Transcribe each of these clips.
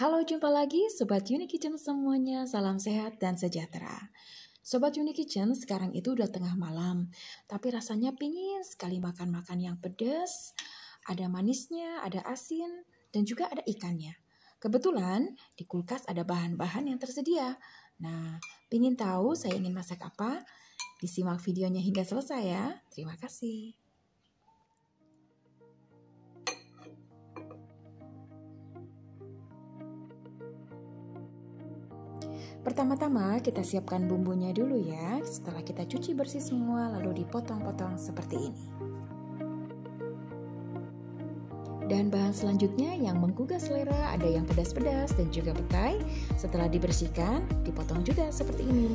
Halo, jumpa lagi Sobat Uni Kitchen semuanya, salam sehat dan sejahtera. Sobat Uni Kitchen, sekarang itu udah tengah malam, tapi rasanya pingin sekali makan-makan yang pedas, ada manisnya, ada asin, dan juga ada ikannya. Kebetulan di kulkas ada bahan-bahan yang tersedia. Nah, pingin tahu saya ingin masak apa? Disimak videonya hingga selesai ya. Terima kasih. Pertama-tama kita siapkan bumbunya dulu ya. Setelah kita cuci bersih semua lalu dipotong-potong seperti ini. Dan bahan selanjutnya yang menggugah selera ada yang pedas-pedas dan juga petai. Setelah dibersihkan, dipotong juga seperti ini.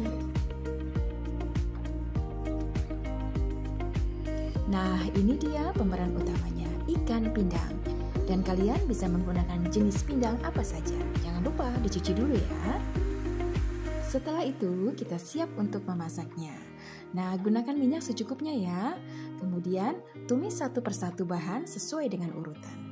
Nah, ini dia pemeran utamanya, ikan pindang. Dan kalian bisa menggunakan jenis pindang apa saja. Jangan lupa dicuci dulu ya. Setelah itu, kita siap untuk memasaknya. Nah, gunakan minyak secukupnya ya. Kemudian, tumis satu persatu bahan sesuai dengan urutan.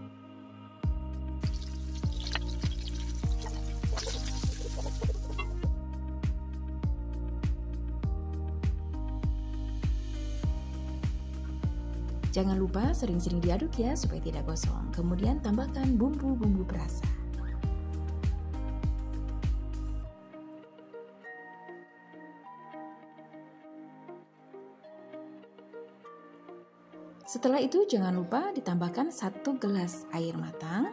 Jangan lupa sering-sering diaduk ya supaya tidak gosong. Kemudian tambahkan bumbu-bumbu perasa. Setelah itu jangan lupa ditambahkan 1 gelas air matang.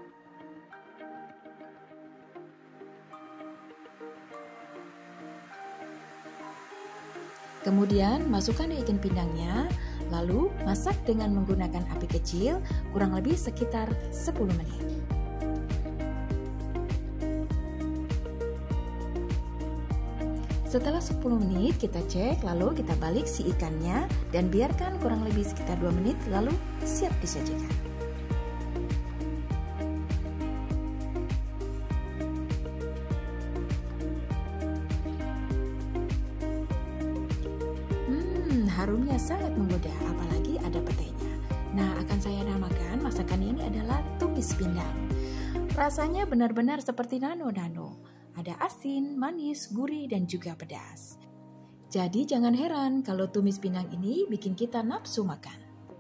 Kemudian masukkan ikan pindangnya, lalu masak dengan menggunakan api kecil kurang lebih sekitar 10 menit. Setelah 10 menit kita cek, lalu kita balik si ikannya dan biarkan kurang lebih sekitar 2 menit lalu siap disajikan. Harumnya sangat menggoda, apalagi ada petainya. Nah, akan saya namakan masakan ini adalah tumis pindang. Rasanya benar-benar seperti nano-nano. Ada asin, manis, gurih, dan juga pedas. Jadi jangan heran kalau tumis pindang ini bikin kita nafsu makan.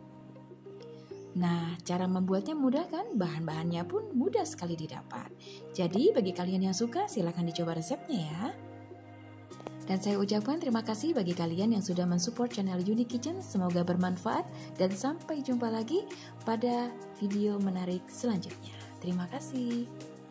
Nah, cara membuatnya mudah kan? Bahan-bahannya pun mudah sekali didapat. Jadi bagi kalian yang suka silahkan dicoba resepnya ya. Dan saya ucapkan terima kasih bagi kalian yang sudah mensupport channel Uni Kitchen. Semoga bermanfaat dan sampai jumpa lagi pada video menarik selanjutnya. Terima kasih.